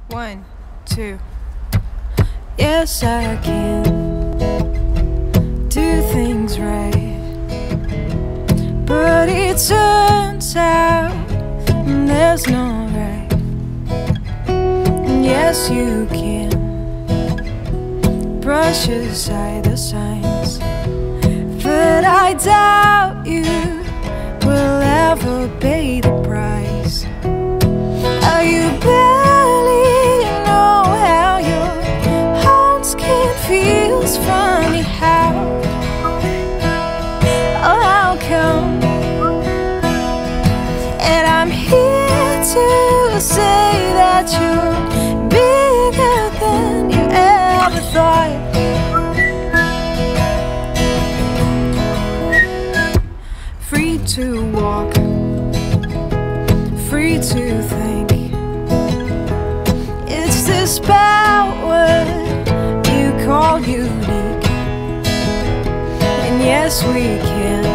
1, 2. Yes, I can do things right, but it turns out there's no right. And yes, you can brush aside the signs, but I doubt you will ever pay the price. You barely know how your own skin feels funny. How? Oh, how come? And I'm here to say that you're bigger than you ever thought. Free to walk, free to think. It's this power you call unique. And yes, we can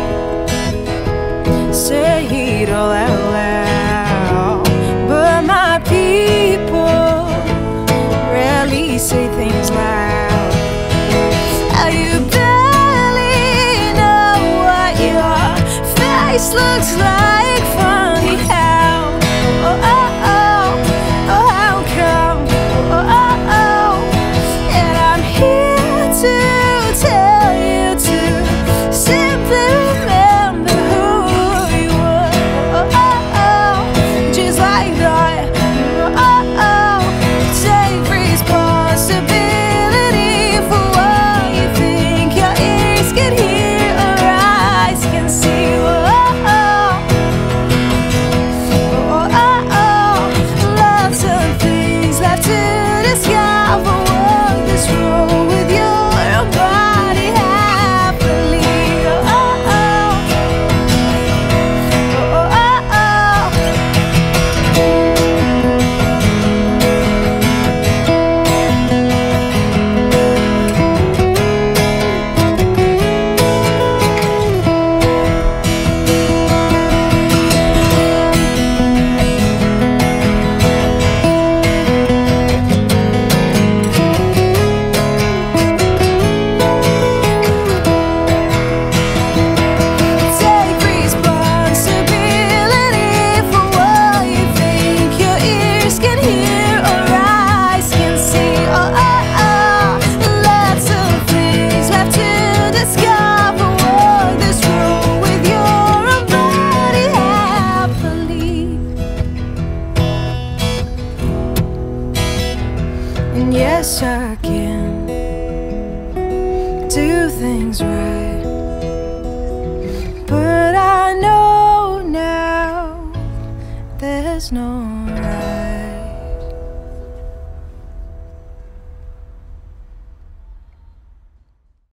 say it all out loud, but my people rarely say things loud. You barely know what your face looks like. Funny how? Oh, oh, oh, oh, how come? Oh, oh, oh. And I'm here to tell you to simply remember who you were. Oh, oh, oh, just like that. Oh, oh, oh. Take responsibility for what you think your ears can hear or eyes can see. Oh, oh, oh, oh, oh. Lots of things left to discover. Walk this road with your body happily. Oh, oh, oh, oh, oh, take responsibility for what you think your ears can hear or eyes can see. Oh, oh, oh. Lots of things left to discover. Walk this road with your body happily. And yes, I can do things right, but I know now there's no